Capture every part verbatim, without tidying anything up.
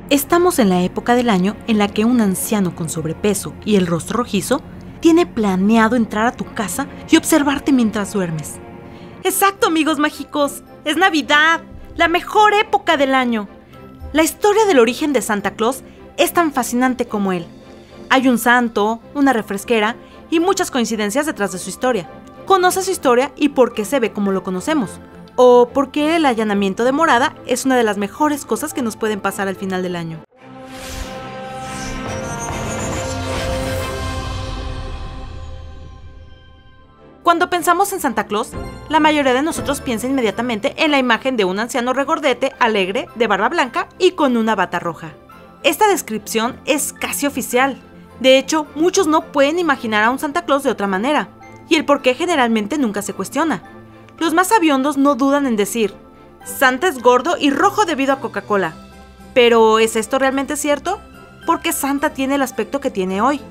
Estamos en la época del año en la que un anciano con sobrepeso y el rostro rojizo tiene planeado entrar a tu casa y observarte mientras duermes. ¡Exacto, amigos mágicos! ¡Es Navidad! ¡La mejor época del año! La historia del origen de Santa Claus es tan fascinante como él. Hay un santo, una refresquera y muchas coincidencias detrás de su historia. Conoce su historia y por qué se ve como lo conocemos. O por qué el allanamiento de morada es una de las mejores cosas que nos pueden pasar al final del año. Cuando pensamos en Santa Claus, la mayoría de nosotros piensa inmediatamente en la imagen de un anciano regordete, alegre, de barba blanca y con una bata roja. Esta descripción es casi oficial. De hecho, muchos no pueden imaginar a un Santa Claus de otra manera, y el por qué generalmente nunca se cuestiona. Los más sabiondos no dudan en decir, Santa es gordo y rojo debido a Coca-Cola. Pero, ¿es esto realmente cierto? ¿Por qué Santa tiene el aspecto que tiene hoy?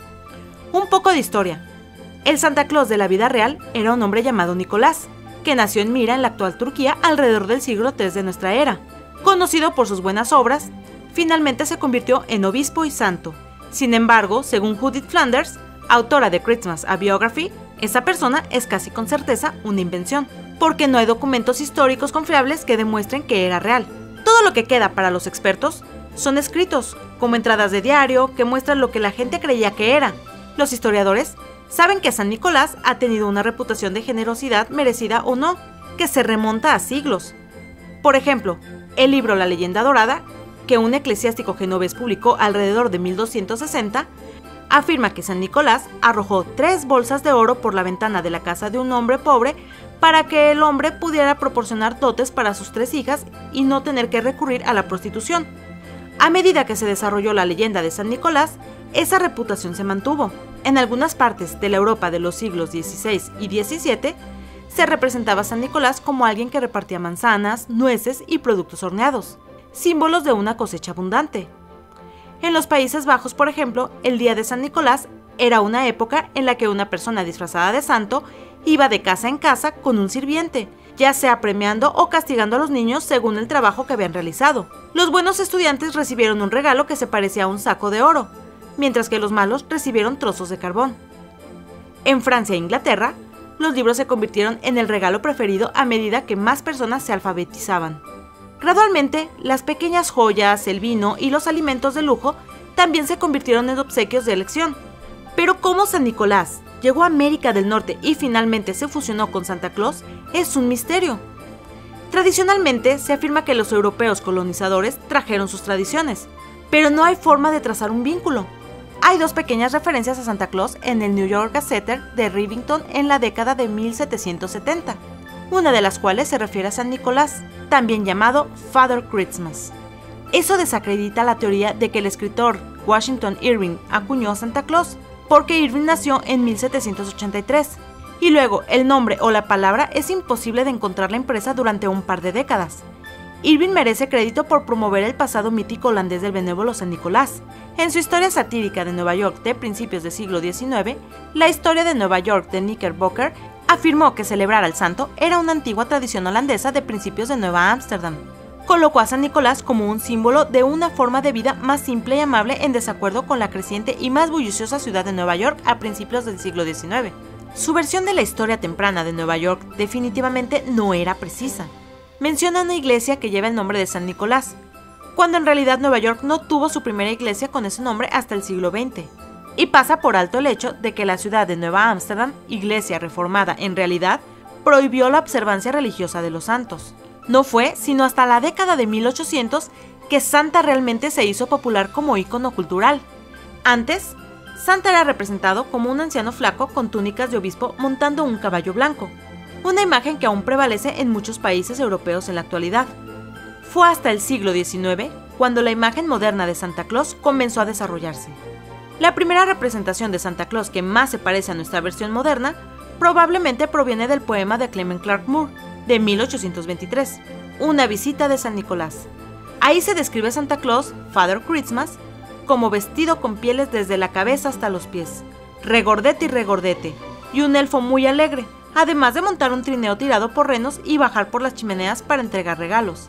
Un poco de historia. El Santa Claus de la vida real era un hombre llamado Nicolás, que nació en Mira, en la actual Turquía, alrededor del siglo tercero de nuestra era. Conocido por sus buenas obras, finalmente se convirtió en obispo y santo. Sin embargo, según Judith Flanders, autora de Christmas A Biography, esa persona es casi con certeza una invención, porque no hay documentos históricos confiables que demuestren que era real. Todo lo que queda para los expertos son escritos, como entradas de diario que muestran lo que la gente creía que era. Los historiadores saben que San Nicolás ha tenido una reputación de generosidad merecida o no, que se remonta a siglos. Por ejemplo, el libro La leyenda dorada, que un eclesiástico genovés publicó alrededor de mil doscientos sesenta, afirma que San Nicolás arrojó tres bolsas de oro por la ventana de la casa de un hombre pobre para que el hombre pudiera proporcionar dotes para sus tres hijas y no tener que recurrir a la prostitución. A medida que se desarrolló la leyenda de San Nicolás, esa reputación se mantuvo. En algunas partes de la Europa de los siglos dieciséis y diecisiete, se representaba a San Nicolás como alguien que repartía manzanas, nueces y productos horneados, símbolos de una cosecha abundante. En los Países Bajos, por ejemplo, el día de San Nicolás era una época en la que una persona disfrazada de santo iba de casa en casa con un sirviente, ya sea premiando o castigando a los niños según el trabajo que habían realizado. Los buenos estudiantes recibieron un regalo que se parecía a un saco de oro, mientras que los malos recibieron trozos de carbón. En Francia e Inglaterra, los libros se convirtieron en el regalo preferido a medida que más personas se alfabetizaban. Gradualmente, las pequeñas joyas, el vino y los alimentos de lujo también se convirtieron en obsequios de elección. Pero cómo San Nicolás llegó a América del Norte y finalmente se fusionó con Santa Claus es un misterio. Tradicionalmente se afirma que los europeos colonizadores trajeron sus tradiciones, pero no hay forma de trazar un vínculo. Hay dos pequeñas referencias a Santa Claus en el New York Gazetter de Rivington en la década de mil setecientos setenta, una de las cuales se refiere a San Nicolás, también llamado Father Christmas. Eso desacredita la teoría de que el escritor Washington Irving acuñó a Santa Claus, porque Irving nació en mil setecientos ochenta y tres, y luego el nombre o la palabra es imposible de encontrar la impresa durante un par de décadas. Irving merece crédito por promover el pasado mítico holandés del benévolo San Nicolás. En su historia satírica de Nueva York de principios del siglo diecinueve, la historia de Nueva York de Knickerbocker afirmó que celebrar al santo era una antigua tradición holandesa de principios de Nueva Ámsterdam. Colocó a San Nicolás como un símbolo de una forma de vida más simple y amable en desacuerdo con la creciente y más bulliciosa ciudad de Nueva York a principios del siglo diecinueve. Su versión de la historia temprana de Nueva York definitivamente no era precisa. Menciona una iglesia que lleva el nombre de San Nicolás, cuando en realidad Nueva York no tuvo su primera iglesia con ese nombre hasta el siglo veinte. Y pasa por alto el hecho de que la ciudad de Nueva Ámsterdam, iglesia reformada en realidad, prohibió la observancia religiosa de los santos. No fue sino hasta la década de mil ochocientos que Santa realmente se hizo popular como ícono cultural. Antes, Santa era representado como un anciano flaco con túnicas de obispo montando un caballo blanco, una imagen que aún prevalece en muchos países europeos en la actualidad. Fue hasta el siglo diecinueve cuando la imagen moderna de Santa Claus comenzó a desarrollarse. La primera representación de Santa Claus que más se parece a nuestra versión moderna probablemente proviene del poema de Clement Clarke Moore, de mil ochocientos veintitrés, Una visita de San Nicolás. Ahí se describe a Santa Claus, Father Christmas, como vestido con pieles desde la cabeza hasta los pies, regordete y regordete, y un elfo muy alegre, además de montar un trineo tirado por renos y bajar por las chimeneas para entregar regalos.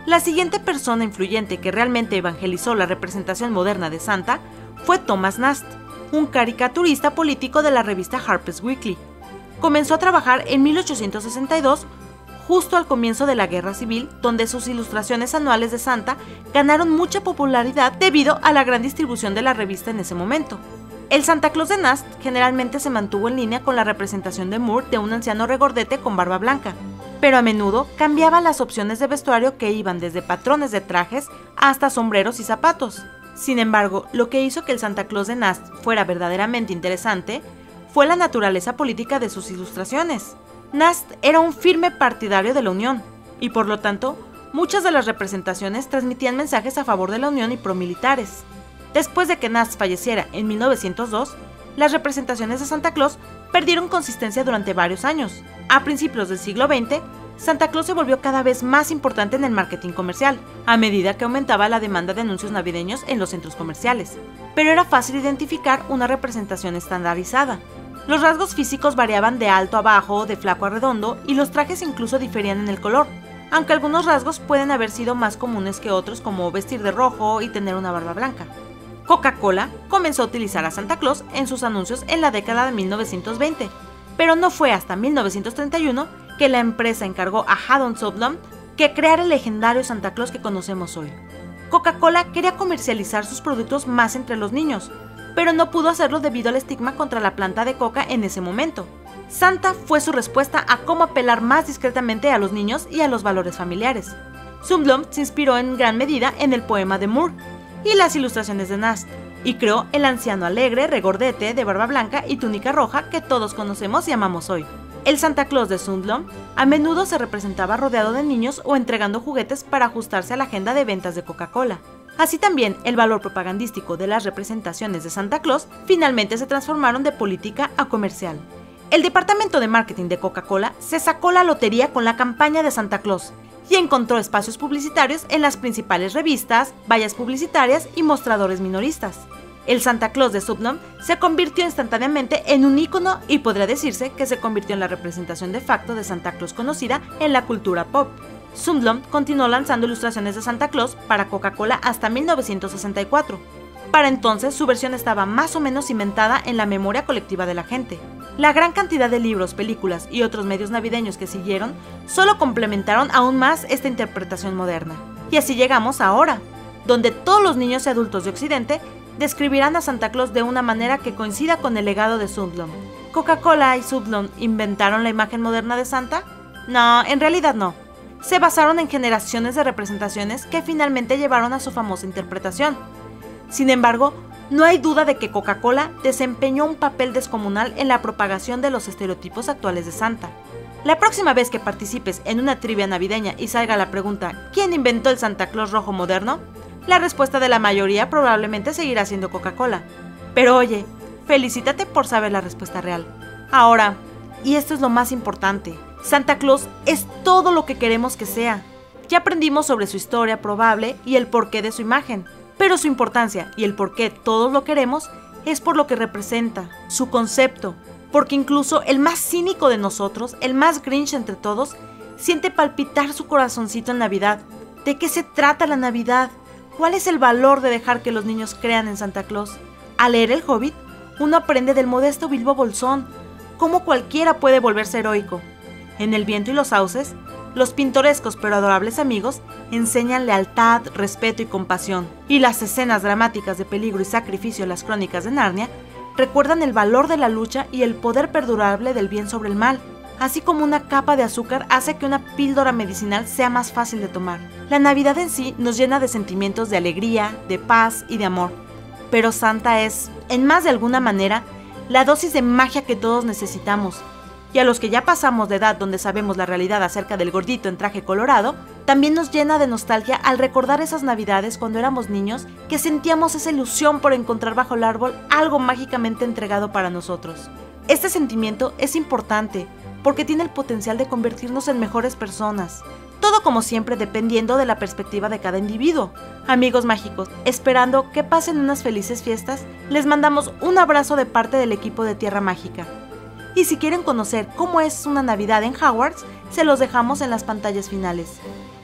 La siguiente persona influyente que realmente evangelizó la representación moderna de Santa fue Thomas Nast, un caricaturista político de la revista Harper's Weekly. Comenzó a trabajar en mil ochocientos sesenta y dos, justo al comienzo de la Guerra Civil, donde sus ilustraciones anuales de Santa ganaron mucha popularidad debido a la gran distribución de la revista en ese momento. El Santa Claus de Nast generalmente se mantuvo en línea con la representación de Moore de un anciano regordete con barba blanca, pero a menudo cambiaba las opciones de vestuario que iban desde patrones de trajes hasta sombreros y zapatos. Sin embargo, lo que hizo que el Santa Claus de Nast fuera verdaderamente interesante fue la naturaleza política de sus ilustraciones. Nast era un firme partidario de la Unión, y por lo tanto, muchas de las representaciones transmitían mensajes a favor de la Unión y promilitares. Después de que Nast falleciera en mil novecientos dos, las representaciones de Santa Claus perdieron consistencia durante varios años. A principios del siglo veinte, Santa Claus se volvió cada vez más importante en el marketing comercial, a medida que aumentaba la demanda de anuncios navideños en los centros comerciales. Pero era fácil identificar una representación estandarizada. Los rasgos físicos variaban de alto a bajo, de flaco a redondo, y los trajes incluso diferían en el color, aunque algunos rasgos pueden haber sido más comunes que otros, como vestir de rojo y tener una barba blanca. Coca-Cola comenzó a utilizar a Santa Claus en sus anuncios en la década de mil novecientos veinte, pero no fue hasta mil novecientos treinta y uno que la empresa encargó a Haddon Sundblom que creara el legendario Santa Claus que conocemos hoy. Coca-Cola quería comercializar sus productos más entre los niños, pero no pudo hacerlo debido al estigma contra la planta de coca en ese momento. Santa fue su respuesta a cómo apelar más discretamente a los niños y a los valores familiares. Sundblom se inspiró en gran medida en el poema de Moore y las ilustraciones de Nast, y creó el anciano alegre, regordete, de barba blanca y túnica roja que todos conocemos y amamos hoy. El Santa Claus de Sundblom a menudo se representaba rodeado de niños o entregando juguetes para ajustarse a la agenda de ventas de Coca-Cola. Así también, el valor propagandístico de las representaciones de Santa Claus finalmente se transformaron de política a comercial. El departamento de marketing de Coca-Cola se sacó la lotería con la campaña de Santa Claus y encontró espacios publicitarios en las principales revistas, vallas publicitarias y mostradores minoristas. El Santa Claus de Sundblom se convirtió instantáneamente en un ícono y podría decirse que se convirtió en la representación de facto de Santa Claus conocida en la cultura pop. Sundblom continuó lanzando ilustraciones de Santa Claus para Coca-Cola hasta mil novecientos sesenta y cuatro. Para entonces, su versión estaba más o menos cimentada en la memoria colectiva de la gente. La gran cantidad de libros, películas y otros medios navideños que siguieron solo complementaron aún más esta interpretación moderna. Y así llegamos a ahora, donde todos los niños y adultos de Occidente describirán a Santa Claus de una manera que coincida con el legado de Sundblom. ¿Coca-Cola y Sundblom inventaron la imagen moderna de Santa? No, en realidad no. Se basaron en generaciones de representaciones que finalmente llevaron a su famosa interpretación. Sin embargo, no hay duda de que Coca-Cola desempeñó un papel descomunal en la propagación de los estereotipos actuales de Santa. La próxima vez que participes en una trivia navideña y salga la pregunta ¿quién inventó el Santa Claus rojo moderno?, la respuesta de la mayoría probablemente seguirá siendo Coca-Cola. Pero oye, felicítate por saber la respuesta real. Ahora, y esto es lo más importante, Santa Claus es todo lo que queremos que sea. Ya aprendimos sobre su historia probable y el porqué de su imagen, pero su importancia y el por qué todos lo queremos es por lo que representa, su concepto, porque incluso el más cínico de nosotros, el más Grinch entre todos, siente palpitar su corazoncito en Navidad. ¿De qué se trata la Navidad? ¿Cuál es el valor de dejar que los niños crean en Santa Claus? Al leer El Hobbit, uno aprende del modesto Bilbo Bolsón, cómo cualquiera puede volverse heroico. En El viento y los sauces, los pintorescos pero adorables amigos enseñan lealtad, respeto y compasión, y las escenas dramáticas de peligro y sacrificio en las crónicas de Narnia recuerdan el valor de la lucha y el poder perdurable del bien sobre el mal, así como una capa de azúcar hace que una píldora medicinal sea más fácil de tomar. La Navidad en sí nos llena de sentimientos de alegría, de paz y de amor, pero Santa es, en más de alguna manera, la dosis de magia que todos necesitamos. Y a los que ya pasamos de edad donde sabemos la realidad acerca del gordito en traje colorado, también nos llena de nostalgia al recordar esas navidades cuando éramos niños que sentíamos esa ilusión por encontrar bajo el árbol algo mágicamente entregado para nosotros. Este sentimiento es importante porque tiene el potencial de convertirnos en mejores personas. Todo como siempre dependiendo de la perspectiva de cada individuo. Amigos mágicos, esperando que pasen unas felices fiestas, les mandamos un abrazo de parte del equipo de Tierra Mágica. Y si quieren conocer cómo es una Navidad en Hogwarts, se los dejamos en las pantallas finales.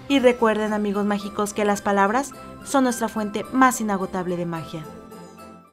Y recuerden, amigos mágicos, que las palabras son nuestra fuente más inagotable de magia.